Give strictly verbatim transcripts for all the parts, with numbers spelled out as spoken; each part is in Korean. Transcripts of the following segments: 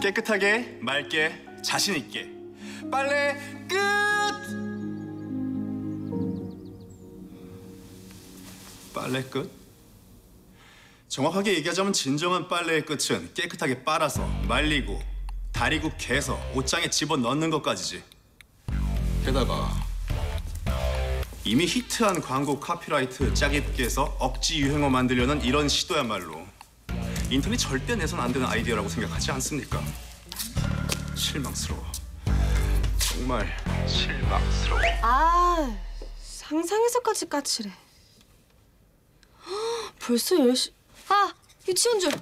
깨끗하게, 맑게, 자신 있게. 빨래 끝! 빨래 끝? 정확하게 얘기하자면 진정한 빨래의 끝은 깨끗하게 빨아서 말리고 다리고 개서 옷장에 집어넣는 것까지지. 게다가 이미 히트한 광고 카피라이트 짜깁기에서 억지 유행어 만들려는 이런 시도야말로 인턴이 절대 내선 안 되는 아이디어라고 생각하지 않습니까? 실망스러워. 정말 실망스러워. 아, 상상해서까지 까칠해. 헉, 벌써 열 시... 아, 유치원 줄.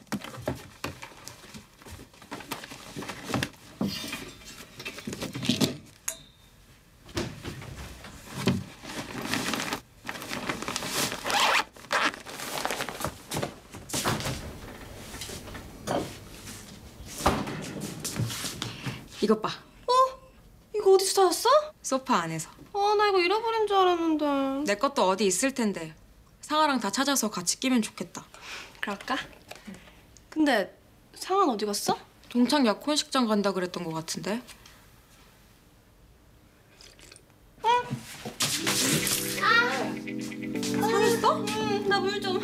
이것 봐. 어? 이거 어디서 사왔어? 소파 안에서. 아, 나 이거 잃어버린 줄 알았는데. 내 것도 어디 있을 텐데. 상아랑 다 찾아서 같이 끼면 좋겠다. 그럴까? 근데 상아는 어디 갔어? 동창 약혼식장 간다 그랬던 것 같은데. 응. 아! 상했어? 응, 나 물 좀.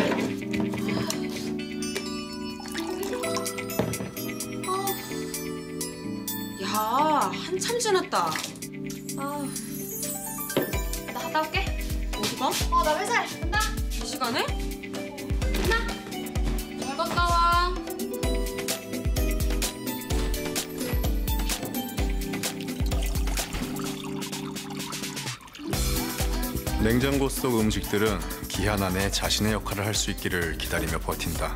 야, 한참 지났다. 아, 나 갔다 올게. 어디 가? 어, 나 회사에 간다. 이 시간에? 나. 잘 갔다 와. 냉장고 속 음식들은 기한 안에 자신의 역할을 할 수 있기를 기다리며 버틴다.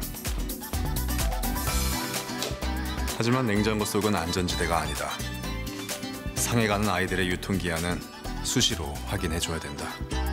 하지만 냉장고 속은 안전지대가 아니다. 상해가는 아이들의 유통기한은 수시로 확인해줘야 된다.